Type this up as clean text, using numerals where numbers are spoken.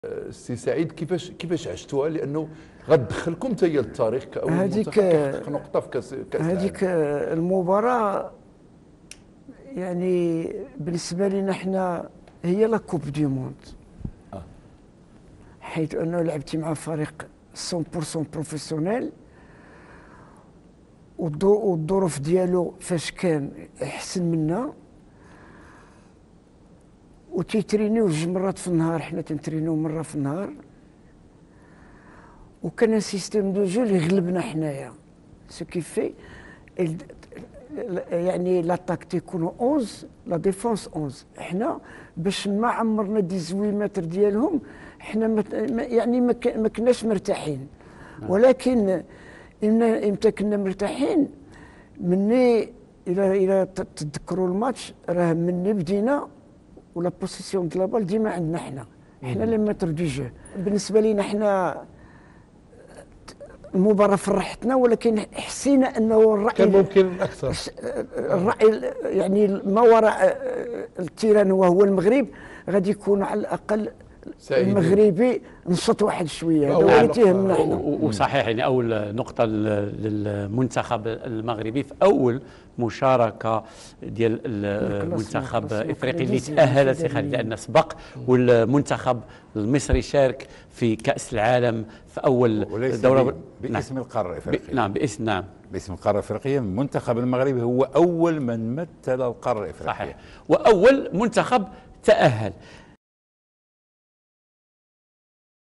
سي سعيد، كيفاش عشتوها؟ لانه غتدخلكم حتى هي للتاريخ كاول منتخب كيحقق نقطه في كاس العالم. هذيك المباراه يعني بالنسبه لنا احنا هي لا كوب دي موند، حيث انه لعبتي مع فريق 100% بروفيسيونيل، والظروف ديالو فاش كان احسن منا، وتيترينيو 2 مرات في النهار، حنا تنترينيو مره في النهار، وكان سيستيم دو جو اللي غلبنا حنايا. سو كي في يعني لاطاك تيكونوا 11 لا ديفونس 11. حنا باش ما عمرنا 18 متر ديالهم حنا يعني ما كناش مرتاحين. ولكن امتى كنا مرتاحين؟ مني الى تتذكروا الماتش، راه مني بدينا ولا بوسيسيون دو لا بال ديما عندنا حنا لي متر دو جو. بالنسبه لينا حنا المباراة فرحتنا، ولكن حسينا انه الرأي كان ممكن اكثر. الرأي يعني ما وراء التيران وهو المغرب غادي يكون على الاقل المغربي نشط واحد شويه، هذا هو اللي تيهمنا حنا. وصحيح يعني اول نقطه للمنتخب المغربي في اول مشاركه ديال المنتخب الافريقي اللي تاهل سي خالد، لان سبق والمنتخب المصري شارك في كاس العالم في اول دوره باسم القاره الافريقيه. نعم باسم القاره الافريقيه. المنتخب المغربي هو اول من مثل القاره الافريقيه. صحيح، واول منتخب تاهل.